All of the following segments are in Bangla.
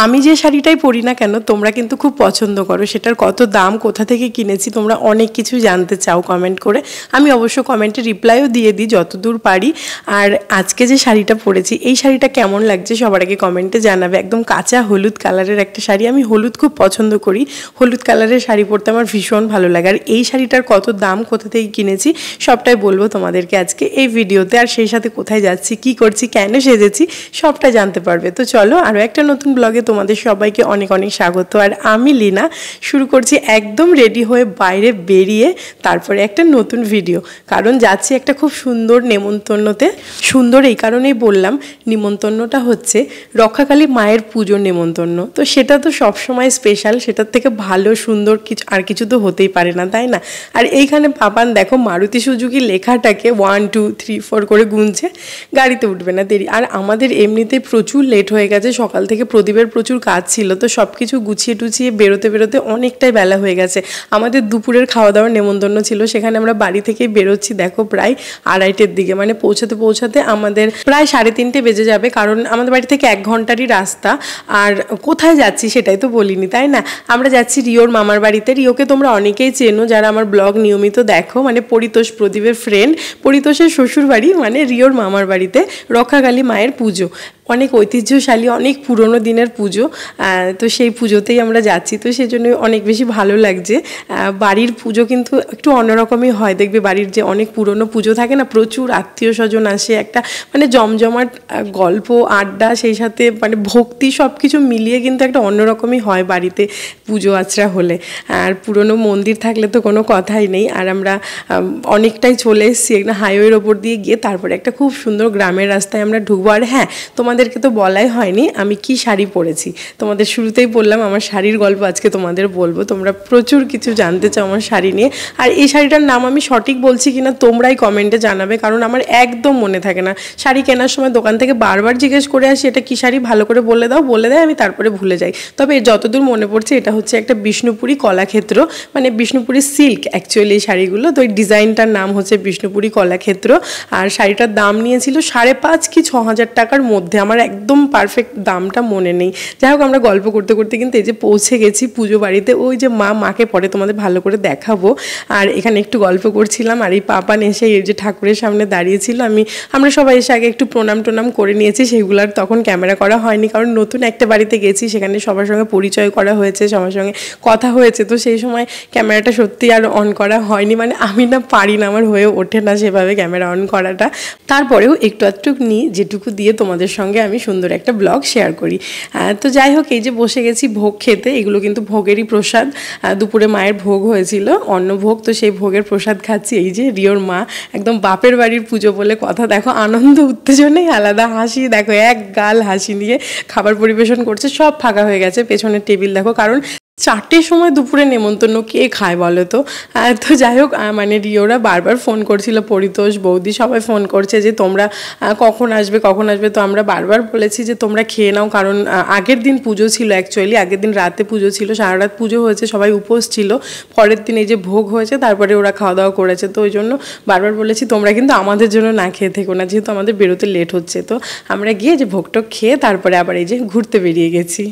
আমি যে শাড়িটাই পরি না কেন তোমরা কিন্তু খুব পছন্দ করো, সেটার কত দাম, কোথা থেকে কিনেছি, তোমরা অনেক কিছু জানতে চাও কমেন্ট করে। আমি অবশ্য কমেন্টে রিপ্লাইও দিয়ে দিই যতদূর পারি। আর আজকে যে শাড়িটা পরেছি এই শাড়িটা কেমন লাগছে সবার আগে কমেন্টে জানাবে। একদম কাঁচা হলুদ কালারের একটা শাড়ি, আমি হলুদ খুব পছন্দ করি, হলুদ কালারের শাড়ি পরতে আমার ভীষণ ভালো লাগে। আর এই শাড়িটার কত দাম, কোথা থেকে কিনেছি সবটাই বলবো তোমাদেরকে আজকে এই ভিডিওতে। আর সেই সাথে কোথায় যাচ্ছি, কি করছি, কেন সেজেছি সবটা জানতে পারবে। তো চলো আরও একটা নতুন ব্লগে তোমাদের সবাইকে অনেক অনেক স্বাগত। আর আমি লীনা শুরু করছি একদম রেডি হয়ে বাইরে বেরিয়ে তারপরে একটা নতুন ভিডিও, কারণ যাচ্ছি একটা খুব সুন্দর নেমন্তন্নতে। সুন্দর এই কারণেই বললাম, নিমন্তন্নটা হচ্ছে রক্ষাকালী মায়ের পুজোর নেমন্তন্ন। তো সেটা তো সবসময় স্পেশাল, সেটার থেকে ভালো সুন্দর কিছু আর কিছু তো হতেই পারে না, তাই না? আর এইখানে পাপান দেখো মারুতি সুজুকি লেখাটাকে 1 2 3 4 করে গুনছে, গাড়িতে উঠবে না, দেরি। আর আমাদের এমনিতে প্রচুর লেট হয়ে গেছে, সকাল থেকে প্রদীপের প্রচুর কাজ ছিল, তো সব কিছু গুছিয়ে টুছিয়ে বেরোতে বেরোতে অনেকটাই বেলা হয়ে গেছে। আমাদের দুপুরের খাওয়া দাওয়ার নেমন্তন্ন ছিল, সেখানে আমরা বাড়ি থেকেই বেরোচ্ছি দেখো প্রায় 2:30-এর দিকে, মানে পৌঁছাতে পৌঁছাতে আমাদের প্রায় 3:30 বেজে যাবে, কারণ আমাদের বাড়ি থেকে 1 ঘন্টারই রাস্তা। আর কোথায় যাচ্ছি সেটাই তো বলিনি, তাই না? আমরা যাচ্ছি রিওর মামার বাড়িতে। রিওকে তোমরা অনেকেই চেনো যারা আমার ব্লগ নিয়মিত দেখো, মানে পরিতোষ প্রদীপের ফ্রেন্ড। পরিতোষের শ্বশুর বাড়ি মানে রিওর মামার বাড়িতে রক্ষাকালী মায়ের পুজো, অনেক ঐতিহ্যশালী, অনেক পুরনো দিনের পুজো। তো সেই পুজোতেই আমরা যাচ্ছি, তো সেই জন্য অনেক বেশি ভালো লাগছে। বাড়ির পুজো কিন্তু একটু অন্যরকমই হয়, দেখবে বাড়ির যে অনেক পুরনো পুজো থাকে না, প্রচুর আত্মীয় স্বজন আসে, একটা মানে জমজমাট গল্প আড্ডা, সেই সাথে মানে ভক্তি সব কিছু মিলিয়ে কিন্তু একটা অন্যরকমই হয় বাড়িতে পুজো আচরা হলে। আর পুরনো মন্দির থাকলে তো কোনো কথাই নেই। আর আমরা অনেকটাই চলে এসেছি একটা হাইওয়ের ওপর দিয়ে গিয়ে, তারপরে একটা খুব সুন্দর গ্রামের রাস্তায় আমরা ঢুকবো। আর হ্যাঁ, তোমাদেরকে তো বলাই হয়নি আমি কি শাড়ি পরেছি, তোমাদের শুরুতেই বললাম আমার শাড়ির গল্প আজকে তোমাদের বলবো, তোমরা প্রচুর কিছু জানতে চাও আমার শাড়ি নিয়ে। আর এই শাড়িটার নাম আমি সঠিক বলছি কিনা তোমরাই কমেন্টে জানাবে, কারণ আমার একদম মনে থাকে না। শাড়ি কেনার সময় দোকান থেকে বারবার জিজ্ঞেস করে আসি এটা কি শাড়ি, ভালো করে বলে দাও, বলে দেয়, আমি তারপরে ভুলে যাই। তবে যতদূর মনে পড়ছে এটা হচ্ছে একটা বিষ্ণুপুরি কলাক্ষেত্র, মানে বিষ্ণুপুরি সিল্ক অ্যাকচুয়ালি এই শাড়িগুলো। তো এই ডিজাইনটার নাম হচ্ছে বিষ্ণুপুরি কলাক্ষেত্র। আর শাড়িটার দাম নিয়েছিল 5,500 কি 6,000 টাকার মধ্যে, আমার একদম পারফেক্ট দামটা মনে নেই। যাই হোক, আমরা গল্প করতে করতে কিন্তু এই যে পৌঁছে গেছি পুজো বাড়িতে। ওই যে মাকে পরে তোমাদের ভালো করে দেখাবো। আর এখানে একটু গল্প করছিলাম, আর এই পাপান এসে এই যে ঠাকুরের সামনে দাঁড়িয়েছিল, আমরা সবাই এসে আগে একটু প্রণাম টোনাম করে নিয়েছি, সেগুলো আর তখন ক্যামেরা করা হয়নি, কারণ নতুন একটা বাড়িতে গেছি, সেখানে সবার সঙ্গে পরিচয় করা হয়েছে, সবার সঙ্গে কথা হয়েছে, তো সেই সময় ক্যামেরাটা সত্যি আর অন করা হয়নি। মানে আমি না পারি না, আমার হয়ে ওঠে না সেভাবে ক্যামেরা অন করাটা। তারপরেও একটু আধটুক নিই, যেটুকু দিয়ে তোমাদের সঙ্গে আমি সুন্দর একটা ব্লগ শেয়ার করি। তো যাই হোক, এই যে বসে গেছি ভোগ খেতে, এগুলো কিন্তু ভোগেরই প্রসাদ। দুপুরে মায়ের ভোগ হয়েছিল, অন্নভোগ, তো সেই ভোগের প্রসাদ খাচ্ছি। এই যে রিওর মা, একদম বাপের বাড়ির পুজো বলে কথা, দেখো আনন্দ উত্তেজনাই আলাদা, হাসি দেখো এক গাল হাসি নিয়ে খাবার পরিবেশন করছে, সব ফাঁকা হয়ে গেছে পেছনের টেবিল দেখো, কারণ 4টের সময় দুপুরে নেমন্তন্ন কে খায় বলো তো? তো যাই হোক, মানে রিওরা বারবার ফোন করছিল, পরিতোষ বৌদি সবাই ফোন করছে যে তোমরা কখন আসবে কখন আসবে। তো আমরা বারবার বলেছি যে তোমরা খেয়ে নাও, কারণ আগের দিন পুজো ছিল, অ্যাকচুয়ালি আগের দিন রাতে পুজো ছিল, সারা রাত পুজো হয়েছে, সবাই উপোস ছিল, পরের দিন এই যে ভোগ হয়েছে, তারপরে ওরা খাওয়া দাওয়া করেছে। তো ওই জন্য বারবার বলেছি তোমরা কিন্তু আমাদের জন্য না খেয়ে থেকো না, যেহেতু আমাদের বেরোতে লেট হচ্ছে। তো আমরা গিয়ে যে ভোগটোগ খেয়ে তারপরে আবার এই যে ঘুরতে বেরিয়ে গেছি।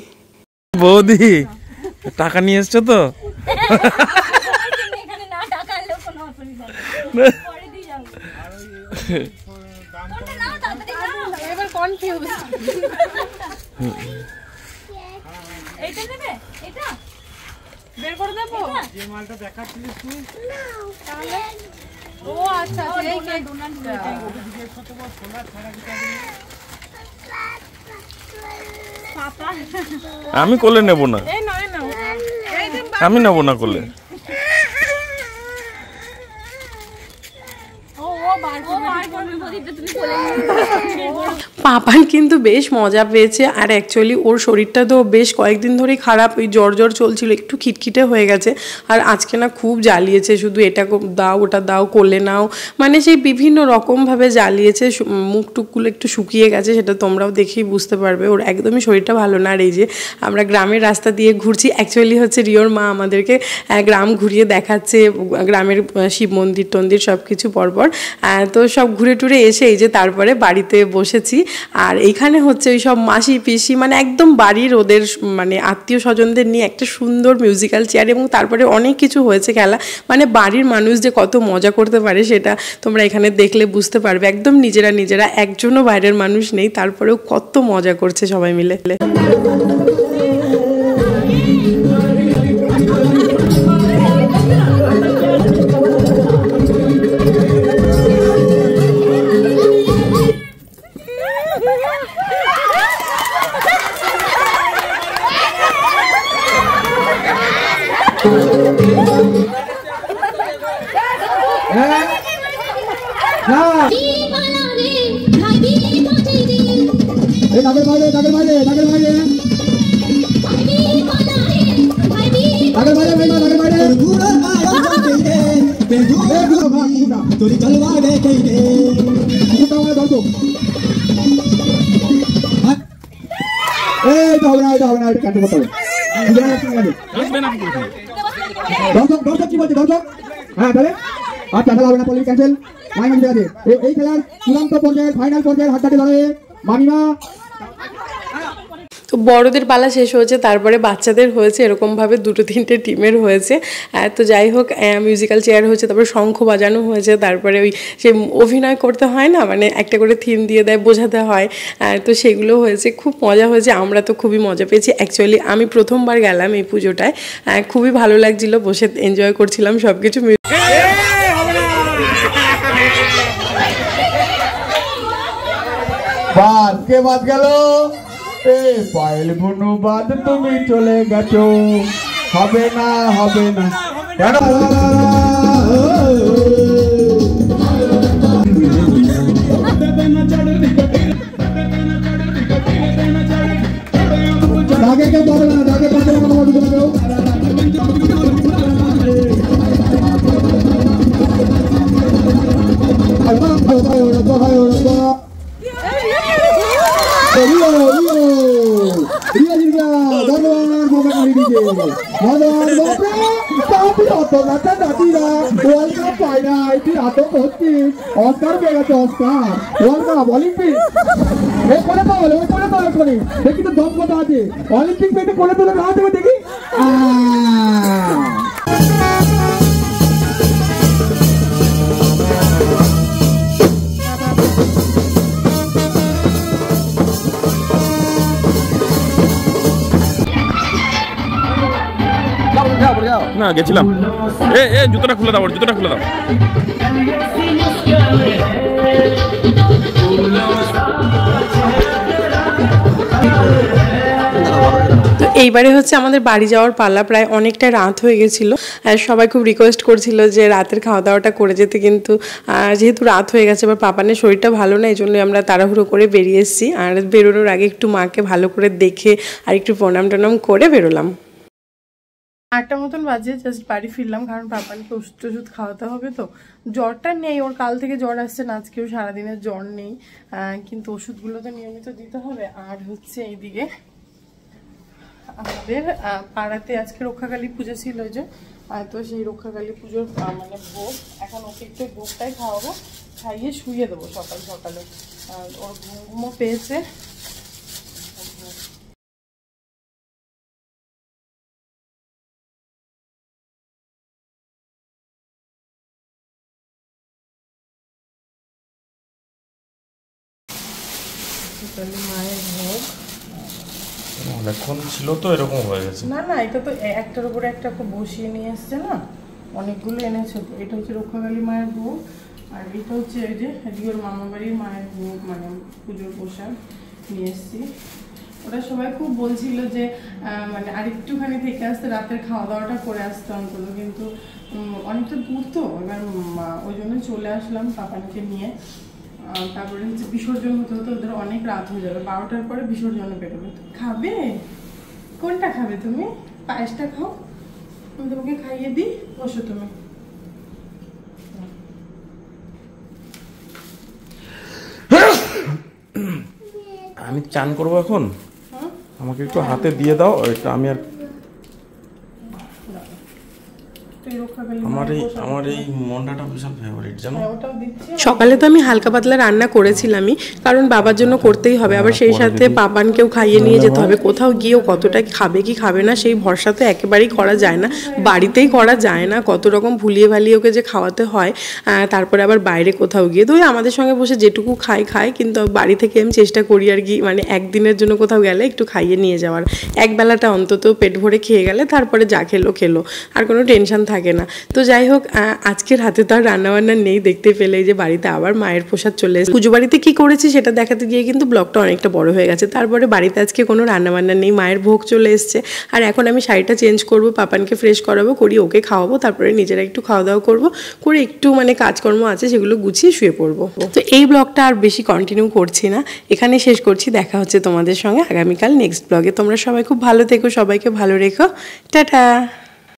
বৌদি টাকা নিয়ে এসছো তো? আমি কোলে নেব না, আমি নেব না কোলে। পাপান কিন্তু বেশ মজা পেয়েছে। আর অ্যাকচুয়ালি ওর শরীরটা তো বেশ কয়েকদিন ধরেই খারাপ, ওই জ্বর চলছিল, একটু খিটখিটে হয়ে গেছে। আর আজকে না খুব জ্বালিয়েছে, শুধু এটা দাও ওটা দাও কোলে নাও, মানে সেই বিভিন্ন রকমভাবে জ্বালিয়েছে, মুখ টুকগুলো একটু শুকিয়ে গেছে, সেটা তোমরাও দেখেই বুঝতে পারবে, ওর একদমই শরীরটা ভালো না। আর এই যে আমরা গ্রামের রাস্তা দিয়ে ঘুরছি, অ্যাকচুয়ালি হচ্ছে রিওর মা আমাদেরকে গ্রাম ঘুরিয়ে দেখাচ্ছে, গ্রামের শিব মন্দির টন্দির সব কিছু পরপর। তো সব ঘুরে টুরে এসে এই যে তারপরে বাড়িতে বসেছি। আর এইখানে হচ্ছে ওই সব মাসি পিসি মানে একদম বাড়ির ওদের মানে আত্মীয় স্বজনদের নিয়ে একটা সুন্দর মিউজিক্যাল চেয়ার, এবং তারপরে অনেক কিছু হয়েছে খেলা, মানে বাড়ির মানুষ যে কত মজা করতে পারে সেটা তোমরা এখানে দেখলে বুঝতে পারবে। একদম নিজেরা নিজেরা, একজনও বাইরের মানুষ নেই, তারপরেও কত মজা করছে সবাই মিলে। আচ্ছা খেলা হবে না, পলিটিক ক্যান্সেল। এই খেলার চূড়ান্ত পর্যায়ের ফাইনাল পর্যায়ের হাড্ডাহাড্ডি লড়াইয়ে মামিমা। তো বড়দের পালা শেষ হয়েছে, তারপরে বাচ্চাদের হয়েছে, এরকমভাবে 2-3টে টিমের হয়েছে। তো যাই হোক, মিউজিক্যাল চেয়ার হয়েছে, তারপরে শঙ্খ বাজানো হয়েছে, তারপরে ওই সে অভিনয় করতে হয় না, মানে একটা করে থিম দিয়ে দেয়, বোঝাতে হয়, তো সেগুলো হয়েছে, খুব মজা হয়েছে। আমরা তো খুবই মজা পেয়েছি। অ্যাকচুয়ালি আমি প্রথমবার গেলাম এই পুজোটায়, খুবই ভালো লাগছিল, বসে এনজয় করছিলাম সব কিছু। বাদ কে বাদ গেল? পায়েল বুনু বাদ, তুমি চলে গেছো, হবে না হবে না কেন? দাগে কেউ পাবে না, দাগে পাবে না, আমার দুটো কেউ অলিম্পিক পেটে করে তোলে না দেবে দেখি। না গেছিলাম। জুতোটা খুলে দাও, জুতোটা খুলে দাও। তো এইবারে হচ্ছে আমাদের বাড়ি যাওয়ার পালা, প্রায় অনেকটা রাত হয়ে গেছিলো, আর সবাই খুব রিকোয়েস্ট করছিল যে রাতের খাওয়া দাওয়াটা করে যেতে, কিন্তু যেহেতু রাত হয়ে গেছে, এবার পাপানের শরীরটা ভালো না, এই জন্যই আমরা তাড়াহুড়ো করে বেরিয়ে এসেছি। আর বেরোনোর আগে একটু মাকে ভালো করে দেখে আর একটু প্রণাম টনাম করে বেরোলাম। 8টা মতন বাজে, জাস্ট বাড়ি ফিরলাম, কারণ পাপানকে ওষুধ টষুধ খাওয়াতে হবে। তো জ্বরটা নেই, ওর কাল থেকে জ্বর আসছে না, আজকেও সারাদিনের জ্বর নেই, কিন্তু ওষুধগুলো তো নিয়মিত দিতে হবে। আর হচ্ছে এইদিকে আমাদের পাড়াতে আজকে রক্ষাকালী পুজো ছিল, যে তো সেই রক্ষাকালী পুজোর মানে ভোগ, এখন ওকে একটু ভোগটাই খাওয়াবো, খাইয়ে শুয়ে দেবো সকাল সকালে, ওর ঘুমও পেয়েছে। মায়ের ভোগ অনেকক্ষণ ছিল তো এরকম হয়ে গেছে। না না, এটা তো একটার উপরে একটা বসিয়ে নিয়ে এসছে না, অনেকগুলো এনেছে। তো এটা হচ্ছে রক্ষাকালী মায়ের ভোগ, আর এটা হচ্ছে ওই যে এদিকে ওর মামা বাড়ির মায়ের ভোগ, মানে পুজোর পোশাক নিয়ে এসছি। ওরা সবাই খুব বলছিল যে মানে আরেকটুখানি থেকে আসতে, রাতের খাওয়া দাওয়াটা করে আসতে অন্তত, কিন্তু অনেকটা দূর তো, এবার ওই জন্য চলে আসলাম পাপানকে নিয়ে। তারপরে হচ্ছে বিসর্জন হতে হতে ওদের অনেক রাত হয়ে যাবে, 12টার পরে বিসর্জনে বেরোবে। খাবে কোনটা খাবে তুমি? পায়েসটা খাও, আমি তোমাকে খাইয়ে দিই, বসো তুমি। আমি চান করবো এখন, আমাকে একটু হাতে দিয়ে দাও, এটা আমি আর আমার এই মন্ডাটা বিশাল ফেভারিট জানো। সকালে তো আমি হালকা পাতলা রান্না করেছিলামই, কারণ বাবার জন্য করতেই হবে, আবার সেই সাথে পাপানকেও খাইয়ে নিয়ে যেতে হবে। কোথাও গিয়েও কতটা খাবে কি খাবে না সেই ভরসা তো একেবারেই করা যায় না, বাড়িতেই করা যায় না। কত রকম ভুলিয়ে ভালিয়ে ওকে যে খাওয়াতে হয়, তারপরে আবার বাইরে কোথাও গিয়ে তো ওই আমাদের সঙ্গে বসে যেটুকু খায়, কিন্তু বাড়ি থেকে আমি চেষ্টা করি আর কি, মানে একদিনের জন্য কোথাও গেলে একটু খাইয়ে নিয়ে যাওয়ার, একবেলাটা অন্তত পেট ভরে খেয়ে গেলে তারপরে যা খেলো আর কোনো টেনশন থাকে না। তো যাই হোক, আজকের হাতে তো আর রান্নাবান্না নেই, দেখতে পেলে যে বাড়িতে আবার মায়ের প্রসাদ চলে এসেছে। পুজো বাড়িতে কী করেছি সেটা দেখাতে গিয়ে কিন্তু ব্লগটা অনেকটা বড় হয়ে গেছে। তারপরে বাড়িতে আজকে কোনো রান্নাবান্না নেই, মায়ের ভোগ চলে এসছে। আর এখন আমি শাড়িটা চেঞ্জ করব, পাপানকে ফ্রেশ করাবো, করি ওকে খাওয়াবো, তারপরে নিজেরা একটু খাওয়া দাওয়া করবো, করে একটু মানে কাজকর্ম আছে সেগুলো গুছিয়ে শুয়ে পড়বো। তো এই ব্লগটা আর বেশি কন্টিনিউ করছি না, এখানে শেষ করছি। দেখা হচ্ছে তোমাদের সঙ্গে আগামীকাল নেক্সট ব্লগে। তোমরা সবাই খুব ভালো থেকো, সবাইকে ভালো রেখো, টাটা।